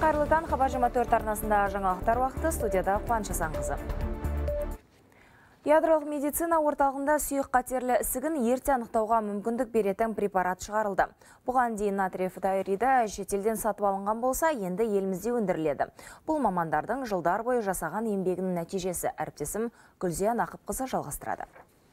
Қайырлы таң, Хабар 24 арнасында жаңалықтар уақыты, студияда Қуаныш Асанқызы. Ядролық медицина орталығында сүйек қатерлі ісігін ерте анықтауға мүмкіндік беретін препарат шығарылды. Бұған дейін натрий фториді шетелден сатып алынған болса, енді елімізде өндіріледі. Бұл мамандардың жылдар бойы жасаған еңбегінің нәтижесі. Әріптесім Гүлзия Нақыпқызы жалғастырады.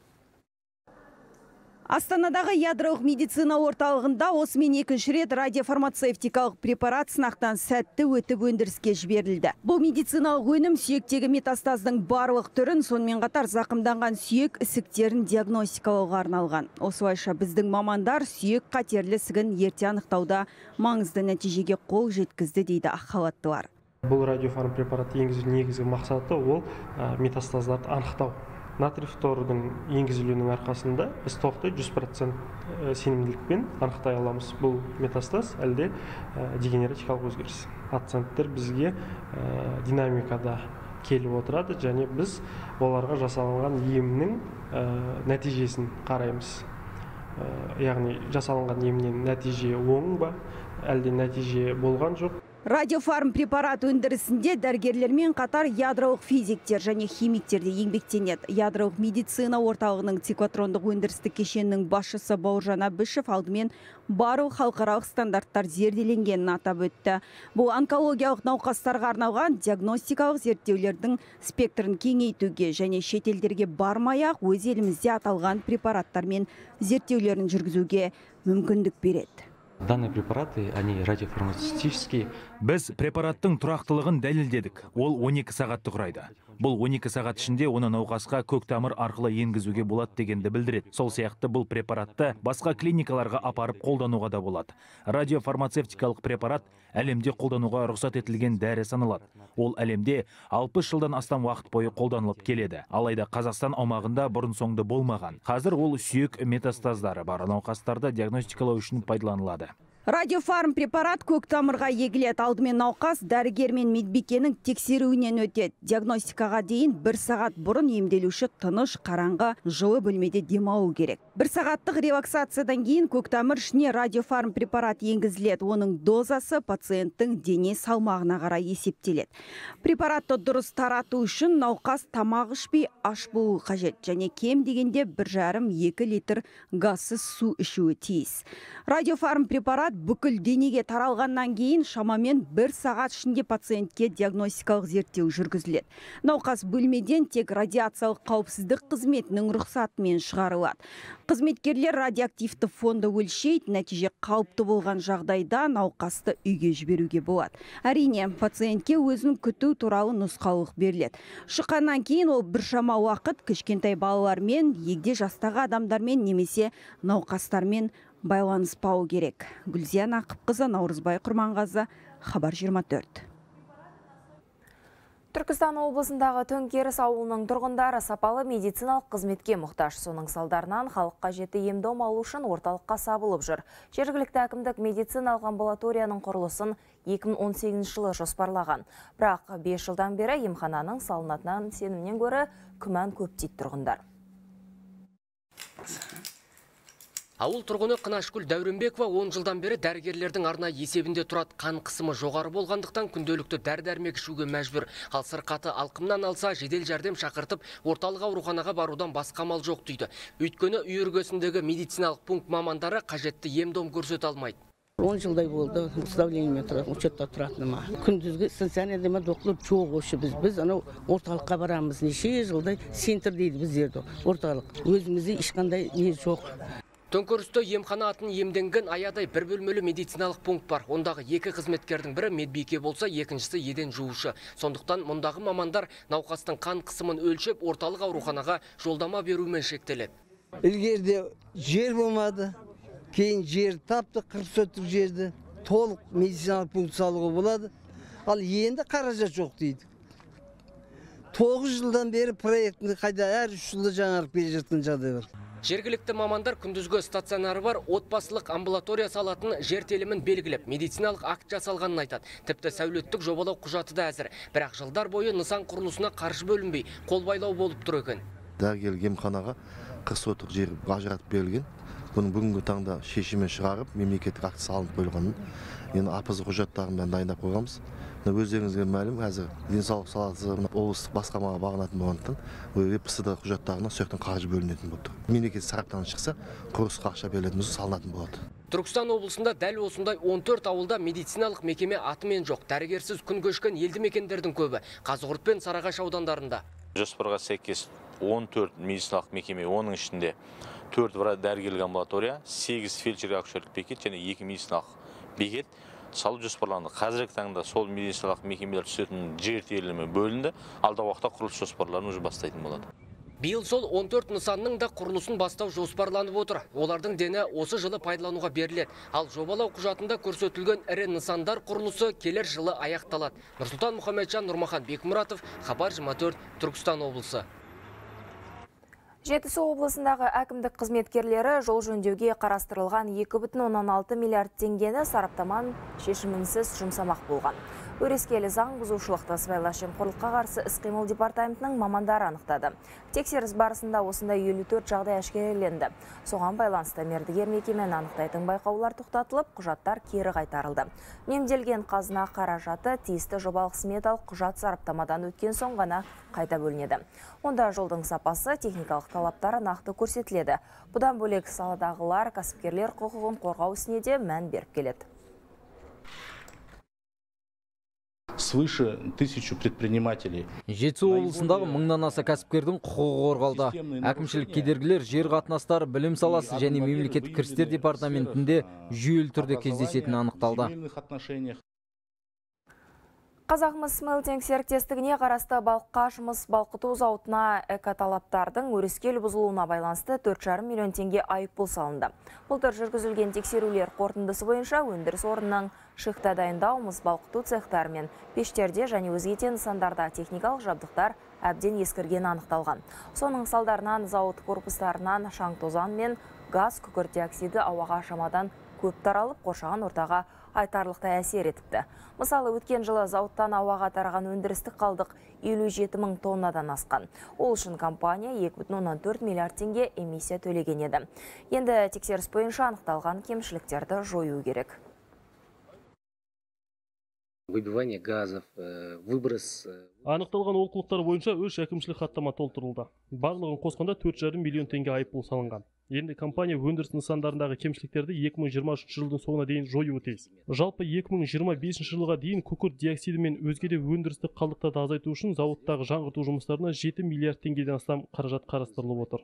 Астанадағы ядролық медицина орталығында осымен екінші рет радиофармацевтикалық препарат сынақтан сәтті өтіп өндіріске жіберілді. Бұл медициналық өнім сүйектегі метастаздың барлық түрін, сонымен қатар зақымданған сүйек ісіктерін диагностикалауға арналған. Осылайша біздің мамандар сүйек қатерлі ісігін ерте анықтауда маңызды нәтижеге қол жеткізді, дейді ақ халаттылар. Бұл радиофарм препарат енгізу негізгі мақсаты ол метастаздарды анықтау. Натрий фторидың енгізілуінің арқасында біз толықтай 100% сенімділікпен анықтай аламыз. Бұл метастаз әлде дегенератикалық өзгеріс. Пациенттер бізге динамикада келіп отырады, және біз оларға жасалынған емнің нәтижесін қараймыз. Яғни жасалынған емнен нәтиже оң ба, әлде нәтиже болған жоқ. Радиофарм препарат өндірісінде дәрігерлермен қатар ядролық физиктер және химиктерде еңбектенеді. Ядролық медицина орталығының циклотрондық өндірістік кешенінің басшысы Бауыржан Әбішев алдымен барлық халықаралық стандарттар зерделенгенін атап өтті. Бұл онкологиялық науқастарға арналған диагностикалық зерттеулердің спектрін кеңейтуге және шетелдерге бармай-ақ өз елімізде аталған препараттармен зерттеулерін жүргізуге мүмкіндік береді. Данные препараты, они радиофармацевтические. Біз препараттың тұрақтылығын дәлелдедік. Ол 12 сағатты құрайды. Бұл 12 сағат ішінде оны науқасқа көктамыр арқылы енгізуге болады дегенді білдіреді. Сол сияқты бұл препаратты басқа клиникаларға апарып қолдануға да болады. Радиофармацевтикалық препарат әлемде қолдануға рұқсат етілген дәрі саналады. Ол әлемде 60 жылдан астам уақыт бойы қолданылып келеді. Алайда Қазақстан аумағында бұрын соңды болмаған. Қазір ол сүйек метастаздары бар науқастарды диагностикалау үшін пайдаланылады. Радиофарм препарат көктамырға егіледі. Алдымен науқас дәрігер мен медбикенің тексеруінен өтеді. Диагностикаға дейін 1 сағат бұрын емделуші тыныш, қараңғы, жылы бөлмеде демалу керек. 1 сағаттық релаксациядан кейін көктамыр ішіне радиофарм препарат енгізіледі. Оның дозасы пациенттің дене салмағына қарай есептеледі. Препаратты дұрыс тарату үшін науқас тамақ ішпей аш болуы қажет және кем дегенде 1,5-2 литр газсыз су ішуі тиіс. Радиофарм препарат бүкіл денеге таралғаннан кейін шамамен 1 сағат ішінде пациентке диагностикалық зерттеу жүргізіледі. Науқас бөлмеден тек радиациялық қауіпсіздік қызметінің рұқсатымен шығарылады. Қызметкерлер радиоактивті фонды өлшейді, нәтиже қауіпті болған жағдайда науқасты үйге жіберуге болады. Әрине, пациентке өзін күту туралы нұсқаулық беріледі. Шыққаннан кейін ол біршама уақыт кішкентай балалармен, егде жастағы адамдармен немесе науқастармен байланыспау керек. Гүлзия Нақыпқызы, Наурызбай Құрманғазы, Хабар 24. Түркістан облысындағы Төңкеріс ауылының тұрғындары сапалы медициналық қызметке мұқтаж. Соның салдарынан халыққа қажетті ем-дом алу үшін орталыққа сабылып жүр. Жергілікті әкімдік медициналық амбулаторияның құрылысын 2018 жылы жоспарлаған. Бірақ 5 жылдан бері емхананың салынатынан сенімнен гөрі күмән көп дейді тұрғындар. Ауыл тұрғыны Қынашкүл Дәуренбекова 10 жылдан бері дәрігерлердің арнайы есебінде тұрады. Қан қысымы жоғары болғандықтан күнделікті дәрі-дәрмек ішуге мәжбүр. Ал сырқаты алқымнан алса, жедел жәрдем шақыртып, орталық ауруханаға барудан басқа амал жоқ дейді. Өйткені үй іргесіндегі медициналық пункт мамандары қажетті ем-дом көрсете алмайды. 10 жылдай болды, ұстауленімен тұрады, учетта тұратыныма. Күндізгі стационарда доктор жоқ осы біз анау орталыққа барамыз. Неше жылдай центр дейді біздерді, орталық. Өзімізде ешқандай не жоқ. Төңкерісте емхана атын емденген аядай бір бөлмелі медициналық пункт бар. Ондағы 2 қызметкердің бірі медбике болса, екіншісі еден жуушы. Сондықтан мұндағы мамандар науқастың қан қысымын өлшеп, орталық ауруханаға жолдама берумен шектеледі. Ілгерде жер болмады, кейін жер тапты, 40 сотық жерді толық медициналық пункт салуға болады. Ал енді қаражат жоқ дейді. 9 жылдан бері проектіңді қайда әр 3 жылда жаңарып келе жатқан жағдай бар. Жергілікті мамандар күндізгі стационары бар отбасылық амбулатория салатын жер телімін белгілеп, медициналық акт жасалғанын айтады. Тіпті сәулеттік жобалау құжаты да әзір. Бірақ жылдар бойы нысан құрылысына қаржы бөлінбей, қол байлау болып тұр екен. Дәрігерлік емханаға 40 сотық жер ажыратып берілген. бұның бүгінгі таңда шешімін шығарып мемлекеттік акт салынып қойылғанын енді апызы құжаттарын дайындап қойғанбыз. Өздеріңізге мәлім, қазір денсаулық саласы облыстық басқармаға бағынатын болғандықтан РПСД құжаттарына сөйтіп қаржы бөлінетін болды. Мемлекет сараптан шықса, құрылысқа ақша берілетін болса салынатын болады. Түркістан облысында дәл осындай 14 ауылда медициналық мекеме атымен жоқ. Дәрігерсіз күн көшкен елді мекендердің көбі Қазығұрт пен Сарыағаш аудандарында. Жоспарға сәйкес 14 медициналық мекеме, оның ішінде 4 дәрігерлік амбулатория, 8 фельдшерлік акушерлік бекет және 2 медициналық бекет салу жоспарланды. Қазіргі таңда сол медициналық мекемелер түсетін жер телімі бөлінді. Алдағы уақытта құрылыс жоспарларын уже бастайтын болады. Биыл сол 14 нысанның да құрылысын бастау жоспарланып отыр. Олардың дені осы жылы пайдалануға беріледі. Ал жобалау құжатында көрсетілген ірі нысандар құрылысы келер жылы аяқталады. Нұрсұлтан Мұхамеджан, Нұрмахан Бекмұратов, Хабар 24, Түркістан облысы. Жетісу облысындағы әкімдік қызметкерлері жол жөндеуге қарастырылған 2,16 миллиард теңгені сараптаман шешімінсіз жұмсамақ болған. Өрескелі заң бұзушылықты сыбайлас жемқорлыққа қарсы іс-қимыл департаментінің мамандары анықтады. Тексеріс барысында осындай 54 жағдай әшкереленді. Соған байланысты мердігер мекемені анықтайтын байқаулар тоқтатылып, құжаттар кері қайтарылды. Үнемделген қазына қаражаты тиісті жобалық сметалық құжат сараптамадан өткен соң ғана қайта бөлінеді. Онда жолдың сапасы, техникалық талаптары нақты көрсетіледі. Бұдан бөлек саладағылар кәсіпкерлер құқығын қорғау ісіне де мән беріп келеді. Свыше 1000 предпринимателей. Жетісу облысындағы 1000-нан аса кәсіпкердің құқығы қорғалды. Әкімшілік кедергілер жер қатынастары, білім саласы және мемлекеттік кірістер департаментінде жүйелі түрде кездесетіні анықталды. Қазақмыс Мелтинг серіктестігіне қарасты балқаш мыс балқыту зауытына экоталаптардың өрескел бұзылуына байланысты 4,5 миллион теңге айыппұл салынды. Былтыр жүргізілген тексерулер қорытындысы бойынша өндіріс орнының шихта дайындау, мыс балқыту цехтары мен пештерде және өзге де нысандарда техникалық жабдықтар әбден ескіргені анықталған. Соның салдарынан зауыт корпустарынан шаң тозан мен газ, күкірт диоксиді ауаға шамадан көп таралып, қоршаған ортаға айтарлықтай әсер етіпті. Мысалы, өткен жылы зауыттан ауаға тараған өндірістік қалдық 57 мың тоннадан асқан. Ол үшін компания 2,4 миллиард теңге эмиссия төлеген еді. Енді тексеріс бойынша анықталған кемшіліктерді жою керек. Выбивание газов, выброс. Анықталған олқылықтар бойынша үш әкімшілік хаттама толтырылды. Барлығын қосқанда 4,5 миллион теңге айыппұл салынған. Енді компания өндіріс нысандарындағы кемшіліктерді 2023 жылдың соңына дейін жоюы тиіс. Жалпы 2025 жылға дейін күкірт диоксиді мен өзге де өндірістік қалдықтарды азайту үшін зауыттағы жаңғырту жұмыстарына 7 миллиард теңгеден астам қаражат қарастырылып отыр.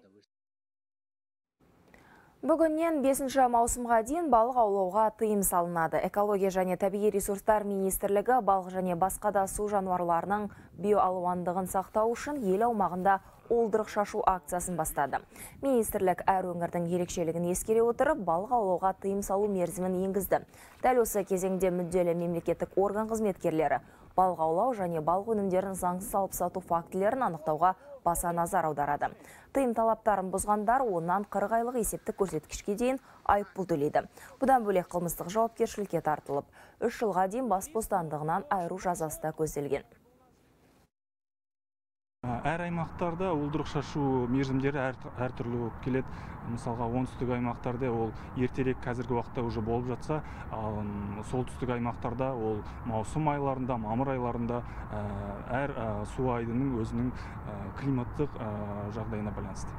Бүгіннен 5 маусымға дейін балық аулауға тыйым салынады. Экология және табиғи ресурстар министрлігі балық және басқа да су жануарларының биоалуандығын сақтау үшін ел аумағында олдырық шашу акциясын бастады. Министрлік әр өңірдің ерекшелігін ескере отырып, балық аулауға тыйым салу мерзімін енгізді. Дәл осы кезеңде мүдделі мемлекеттік орган қызметкерлері балық аулау және балық өнімдерін заңсыз алып сату фактілерін анықтауға баса назар аударады. Тыйым талаптарын бұзғандар 10-нан 40 айлық есептік көрсеткішке дейін айыппұл төлейді. Бұдан бөлек қылмыстық жауапкершілікке тартылып, 3 жылға дейін бас бостандығынан айыру жазасы да көзделген. Әр аймақтарда уылдырық шашу мерзімдері әртүрлі болып келеді. Мысалға, оңтүстік аймақтарда ол ертерек қазіргі уақытта уже болып жатса, солтүстік аймақтарда ол маусым айларында, мамыр айларында әр су айдының өзінің климаттық жағдайына байланысты.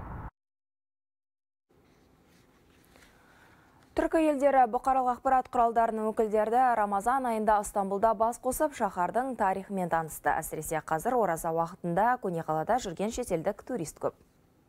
Түркі елдері бұқаралық ақпарат құралдарының өкілдері Рамазан айында Стамбулда бас қосып, шаһардың тарихымен танысты. Әсіресе қазір ораза уақытында көне қалада жүрген шетелдік турист көп.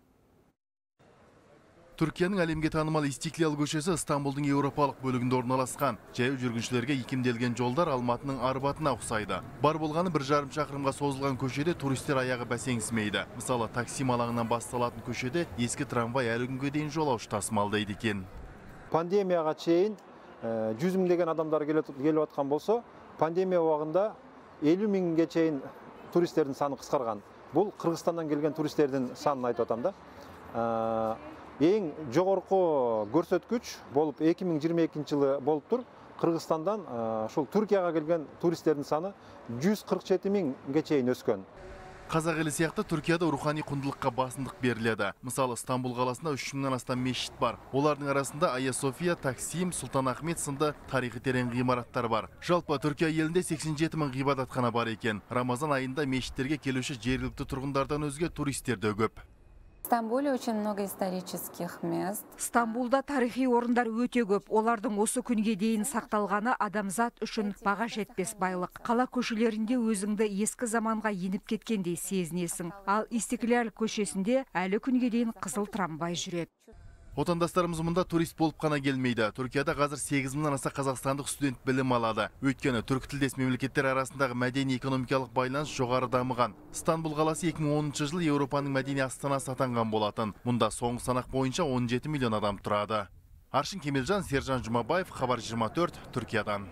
Түркияның әлемге танымал Истиклал көшесі Стамбулдың еуропалық бөлігінде орналасқан. Жаяу жүргіншілерге икемделген жолдар Алматының Арбатына ұқсайды. Бар болғаны 1,5 шақырымға созылған көшеде туристер аяғы бәсеңсімейді. Мысалы, Таксим алаңынан басталатын көшеде ескі трамвай әлі күнге дейін жолаушы тасымалдайды екен. Пандемияға чейін 100 мыңдеген адамдар келіп жатқан болса, пандемия уағында 50 мыңға чейін туристердің саны қысқарған. Бұл Қырғызстаннан келген туристердің санын айтып жатам да. Ең жоғарғы көрсеткіш болып 2022 жылы болып тұр. Қырғызстандан шул Түркияға келген туристердің саны 147 мыңға чейін өскен. Қазақ елі сияқты Түркияда рухани құндылыққа басымдық беріледі. Мысалы, Стамбул қаласында 3000-нан астам мешіт бар. Олардың арасында Айя София, Таксим, Сұлтан Ахмет сынды тарихи терең ғимараттар бар. Жалпы Түркия елінде 87 000 ғибадатхана бар екен. Рамазан айында мешіттерге келуші жергілікті тұрғындардан өзге туристер де көп. В Стамбуле очень много исторических мест. Стамбулда тарихи орындар өте көп. Олардың осы күнге дейін сақталғаны адамзат үшін баға жетпес байлық. Қала көшелерінде өзіңді ескі заманға еніп кеткендей сезінесің. Ал Истикляль көшесінде әлі күнге дейін қызыл трамвай жүреді. Отандастарымыз мұнда турист болып қана келмейді. Түркияда қазір 8000-нан аса қазақстандық студент білім алады. Өйткені түркі тілдес мемлекеттер арасындағы мәдени-экономикалық байланыс жоғары дамыған. Стамбул қаласы 2010 жылы Еуропаның мәдени астанасы атанған болатын. Мұнда соңғы санақ бойынша 17 миллион адам тұрады. Аршын Кемелжан, Сержан Жұмабаев, Хабар 24, Түркиядан.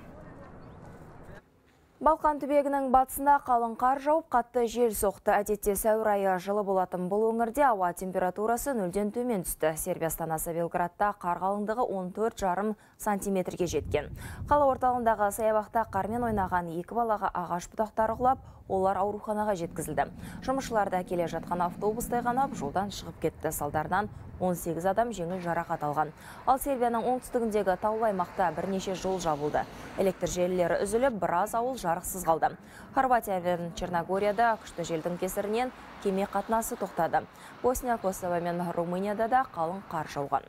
Балқан түбегінің батысында қалың қар жауып, қатты жел соқты. Әдетте сәуір айы жылы болатын бұл өңірде ауа температурасы 0-ден төмен түсті. Сербия астанасы Белградта қар қалыңдығы 14,5 сантиметрге жеткен. Қала орталығындағы саябақта қармен ойнаған 2 балаға ағаш бұтақтары құлап, олар ауруханаға жеткізілді. Жұмысшыларда келе жатқан автобустай қанап, жолдан шығып кетті. Салдарынан 18 адам жеңіл жарақат алған. Ал Сербияның оңтүстігіндегі таулы аймақта бірнеше жол жабылды. Электр желілері үзіліп, біраз ауыл жарықсыз қалды. Хорватия мен Черногорияда күшті желдің кесірінен кеме қатынасы тоқтады. Босния, Косово мен Румынияда да қалың қар жауған.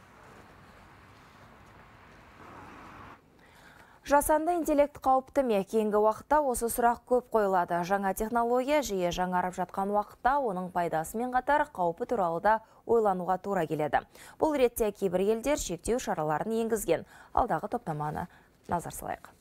Жасанды интеллект қауіпті ме? Кейінгі уақытта осы сұрақ көп қойылады. Жаңа технология жиі жаңарып жатқан уақытта оның пайдасымен қатар қаупі туралы да ойлануға тура келеді. Бұл ретте кейбір елдер шектеу шараларын енгізген. Алдағы топтаманы назар салайық.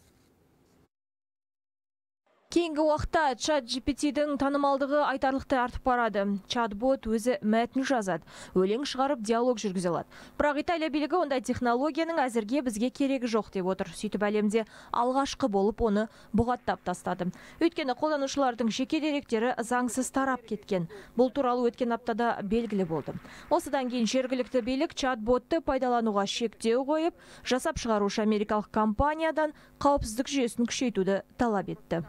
Кейінгі уақытта ChatGPT-дің танымалдығы айтарлықтай артып барады. Чат-бот өзі мәтін жазады, өлең шығарып диалог жүргізе алады. Бірақ Италия билігі ондай технологияның әзірге бізге керегі жоқ деп отыр. Сөйтіп әлемде алғашқы болып оны бұғаттап тастады. Өйткені қолданушылардың жеке деректері заңсыз тарап кеткен. Бұл туралы өткен аптада белгілі болды. Осыдан кейін жергілікті билік чат-ботты пайдалануға шектеу қойып, жасап шығарушы америкалық компаниядан қауіпсіздік жүйесін күшейтуді талап етті.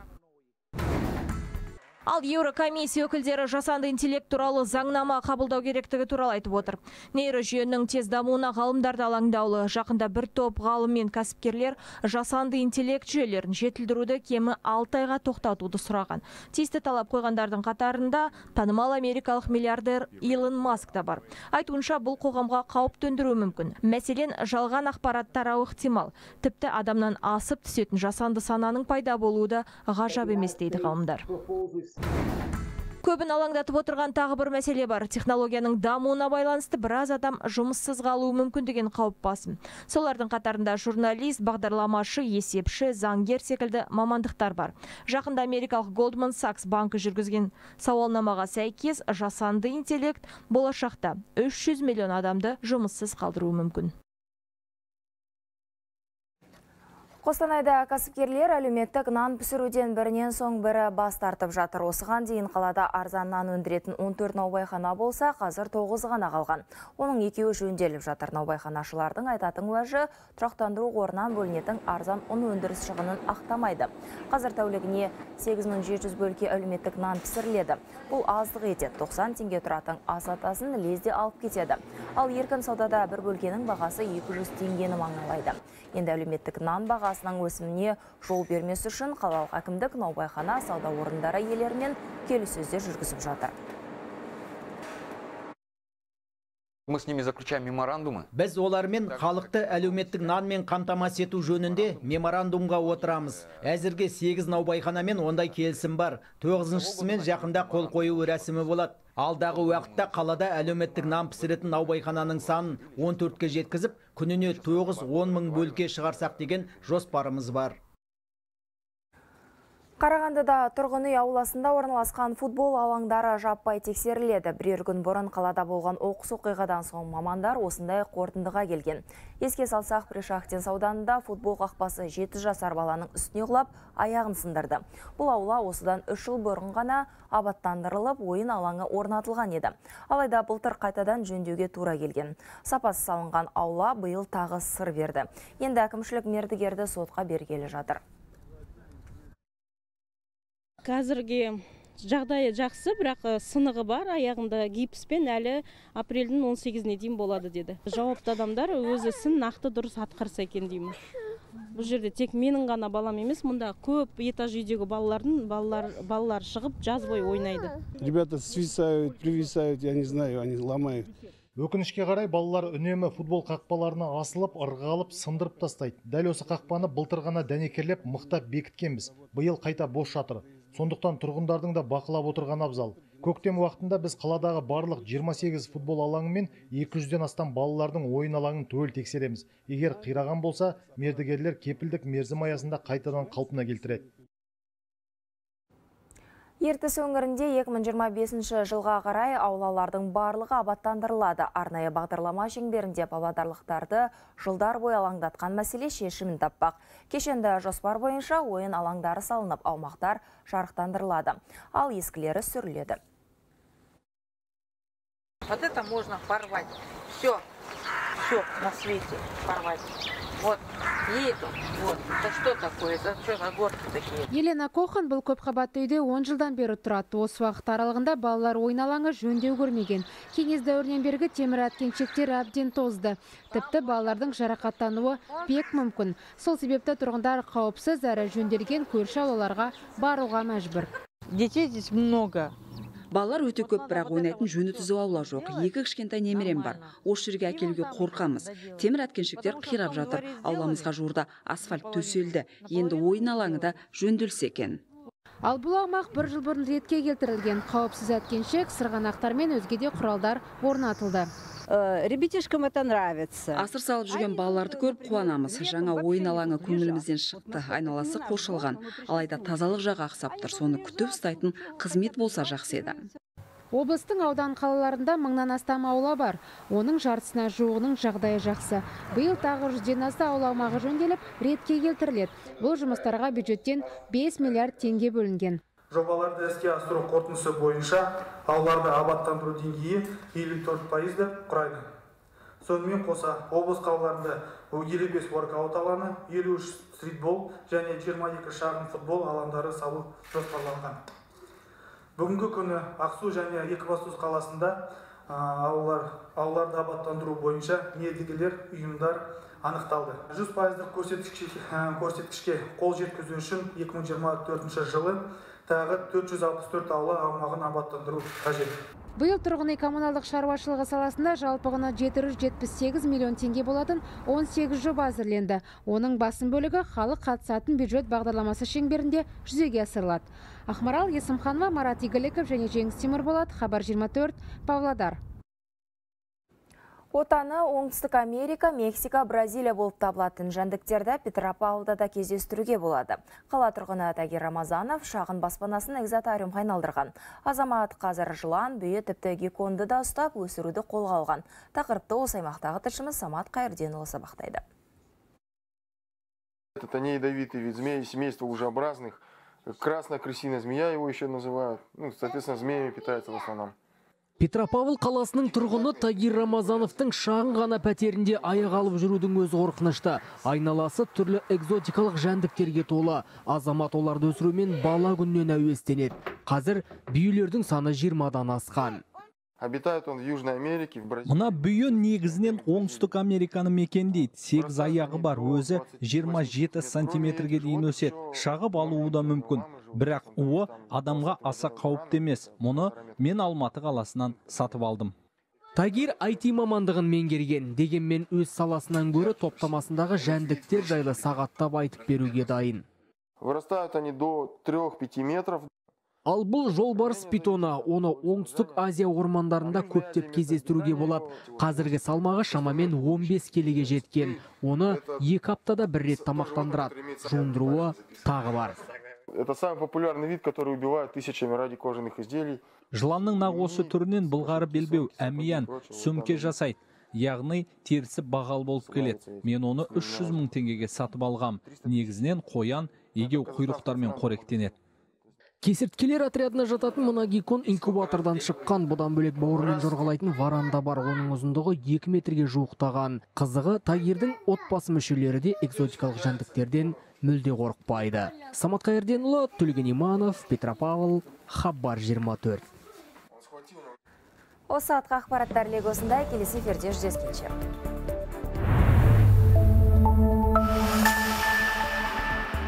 Ал Еурокомиссия өкілдері жасанды интеллект туралы заңнама қабылдау керектігі туралы айтып отыр. Нейрожүйенің тез дамуына ғалымдарды алаңдаулы. Жақында бір топ ғалым мен кәсіпкерлер жасанды интеллект жүйелерін жетілдіруді кемі 6 айға тоқтатуды сұраған. Тиісті талап қойғандардың қатарында танымал америкалық миллиардер Илон Маск та бар. Айтуынша бұл қоғамға қауіп төндіруі мүмкін. Мәселен, жалған ақпарат тарауы ықтимал. Тіпті адамнан асып түсетін жасанды сананың пайда болуы да ғажап емес дейді ғалымдар. Көбін алаңдатып отырған тағы бір мәселе бар. Технологияның дамуына байланысты біраз адам жұмыссыз қалуы мүмкін деген қауіп басым. Солардың қатарында журналист, бағдарламашы, есепші, заңгер секілді мамандықтар бар. Жақында америкалық Goldman Sachs банкі жүргізген сауалнамаға сәйкес жасанды интеллект болашақта 300 миллион адамды жұмыссыз қалдыруы мүмкін. Қостанайда кәсіпкерлер әлеуметтік нан пісіруден бірінен соң бірі бас тартып жатыр. Осыған дейін қалада арзан нан өндіретін 14 наубайхана болса, қазір 9 ғана қалған. Оның екеуі жөнделіп жатыр. Наубайханашылардың айтатын уәжі тұрақтандыру қорынан бөлінетін арзан ұн өндіріс шығынын ақтамайды. Қазір тәулігіне 8700 бөлке әлеуметтік нан пісіріледі. Бұл аздық етеді. 90 теңге тұратын ас атасын лезде алып кетеді. Ал еркін саудада бір бөлкенің бағасы 200 теңгені маңайлайды. Енді әлеуметтік нан бағасының өсіміне жол бермес үшін қалалық әкімдік наубайхана сауда орындары иелерімен келіссөздер жүргізіп жатыр. Мы с ними заключаем меморандумы. Біз олармен халықты әлеуметтік нанмен қамтамасыз ету жөнінде меморандумға отырамыз. Әзірге 8 наубайханамен ондай келісім бар. 9-шысымен жақында қол қою рәсімі болады. Алдағы уақытта қалада әлеуметтік нан пісіретін наубайхананың санын 14-ке жеткізіп, күніне 9-10 мың бөлке шығарсақ деген жоспарымыз бар. Қарағандыда тұрғын үй ауласында орналасқан футбол алаңдары жаппай тексеріледі. Бірер күн бұрын қалада болған оқыс оқиғадан соң мамандар осындай қорытындыға келген. Еске салсақ, Прешахтинск ауданында футбол қақпасы 7 жасар баланың үстіне құлап, аяғын сындырды. Бұл аула осыдан 3 жыл бұрын ғана абаттандырылып, ойын алаңы орнатылған еді. Алайда былтыр қайтадан жөндеуге тура келген. Сапасы салынған аула биыл тағы сыр берді. Енді әкімшілік мердігерді сотқа бергелі жатыр. Қазірге жағдайы жақсы, бірақ сынығы бар, аяғында гипспен әлі апрельдің 18-іне дейін болады деді. Жауапты адамдар өзі ісін нақты дұрыс атқарса екен деймін. Бұл жерде тек менің ғана балам емес, мұнда көп этаж үйдегі балалар шығып жаз бойы ойнайды. Ребята свисают, привисают, я не знаю, они ломают. Өкінішке қарай балалар үнемі футбол қақпаларына асылып, ырғалып, сындырып тастайды. Дәл осы қақпаны былтыр ғана дәнекерлеп, мықтап бекіткенбіз. Биыл қайта бос жатыр. Сондықтан тұрғындардың да бақылап отырған абзал. Көктем уақытында біз қаладағы барлық 28 футбол алаңы мен 200-ден астам балалардың ойын алаңын түгел тексереміз. Егер қираған болса, мердігерлер кепілдік мерзім аясында қайтадан қалпына келтіреді. Ертіс өңірінде 2025 жылға қарай аулалардың барлығы абаттандырылады. Арнайы бағдарлама шеңберінде павлодарлықтарды жылдар бойы алаңдатқан мәселе шешімін таппақ. Кешенді жоспар бойынша ойын алаңдары салынып, аумақтар жарықтандырылады. Ал ескілері сүріледі. Вот это можно порвать. Все на свете порвать. Вот, едет он. Вот, это что такое? Это что за горки такие? Елена Кохан бұл көпқабатты үйде 10 жылдан бері тұрады. Осы уақыт аралығында балалар ойын алаңы жөндеу көрмеген. Кеңес дәуірінен бергі темір әткеншектер әбден тозды. Тіпті балалардың жарақаттануы бек мүмкін. Сол себепті тұрғындар қауіпсіз әрі жөнделген көрші аулаларға баруға мәжбүр. Детей здесь много. Балалар өте көп, бірақ ойнайтын жөні түзу аула жоқ. 2 кішкентай немерем бар. Осы жерге әкелуге қорқамыз. Темір әткеншектер қирап жатыр. Ауламызға жуырда асфальт төселді. Енді ойын алаңы да жөнделсе екен. Ал бұл аумақ 1 жыл бұрын ретке келтірілген. Қауіпсіз әткеншек, сырғанақтар мен өзге де құралдар орнатылды. Ребятишкам это нравится. Асыр салып жүрген балаларды көріп қуанамыз. Жаңа ойын алаңы көңілімізден шықты. Айналасы қоршалған. Алайда тазалық жағы ақсап тұр. Соны күтіп ұстайтын қызмет болса жақсы еді. Облыстың аудан қалаларында 1000-нан астам аула бар. Оның жартысына жуығының жағдайы жақсы. Биыл тағы 100-ден аса аула аумағы жөнделіп, ретке келтіріледі. Бұл жұмыстарға бюджеттен 5 миллиард теңге бөлінген. Жобаларды іске асыру қорытындысы бойынша аулаларды абаттандыру деңгейі 54% құрайды. Сонымен қоса облыс қалаларында 55 воркаут алаңы, 53 стритбол және 22 шағын футбол алаңдары салу жоспарланған. Бүгінгі күні Ақсу және Екібастұз қаласында аулаларды абаттандыру бойынша мердігерлер ұйымдар анықталды. 100% көрсеткішке қол жеткізу үшін 2024 жылы тағы 464 аула аумағын абаттандыру қажет. Биыл тұрғын үй коммуналдық шаруашылығы саласында жалпы құны 778 миллион теңге болатын 18 жоба әзірленді. Оның басым бөлігі халық қатысатын бюджет бағдарламасы шеңберінде жүзеге асырылады. Ақмарал Есімханова, Марат Игіліков және Жеңіс Темірболат, Хабар 24, Павлодар. Отаны Оңтүстік Америка, Мексика, Бразилия болып табылатын жәндіктерді Петропавлда да кездестіруге болады. Қала тұрғыны Тагир Рамазанов шағын баспанасын экзотариумға айналдырған. Азамат қазір жылан, бүйі, тіпті гекконды да ұстап өсіруді қолға алған. Тақырыпты осы аймақтағы тілшіміз Самат Қайырденұлы сабақтайды. Это не ядовитый вид змей, семейство лужеобразных. Красная крысиная змея его еще называют. Соответственно, змеями питается в основном. Петропавл қаласының тұрғыны Тагир Рамазановтың шағын ғана пәтерінде аяқ алып жүрудің өзі қорқынышты. Айналасы түрлі экзотикалық жәндіктерге толы. Азамат оларды өсірумен бала күннен әуестенеді. Қазір бүйілердің саны 20-дан асқан. Обитает он в Южной Америке, в Бразилии. Мына бүйі негізінен Оңтүстік Американы мекендейді. 8 аяғы бар, өзі 27 сантиметрге дейін өседі. Шағып алуы да мүмкін. Бірақ уы адамға аса қауіпті емес. Мұны мен Алматы қаласынан сатып алдым. Тагир IT мамандығын меңгерген, дегенмен өз саласынан гөрі топтамасындағы жәндіктер жайлы сағаттап айтып беруге дайын. Вырастают они до 3-5 метров. Ал бұл жолбарыс питоны, оны Оңтүстік Азия ормандарында көптеп кездестіруге болады. Қазіргі салмағы шамамен 15 келеге жеткен. Оны 2 аптада бір рет тамақтандырады. Жуындыруы тағы бар. Это самый популярный вид, который убивает тысячами ради кожаных изделий. Жыланның нақ осы түрінен былғары белбеу, әмиян, сөмке жасайды. Яғни терісі бағал болып келеді. Мен оны 300 мың теңгеге сатып алғам. Негізінен қоян, егеу құйрықтармен қоректенеді. Кесірткелер отрядына жататын мына геккон инкубатордан шыққан. Бұдан бөлек бауырмен жорғалайтын варанда бар. Оның ұзындығы 2 метрге жуықтаған. Қызығы, тайгердің отбасы мүшелері де экзотикалық жәндіктерден мүлде қорықпайды. Самат Қайырденұлы, Төлеген Иманов, Петропавл, Хабар 24. Осы атқа ақпараттар легосында келесі эфирде жүздескенше.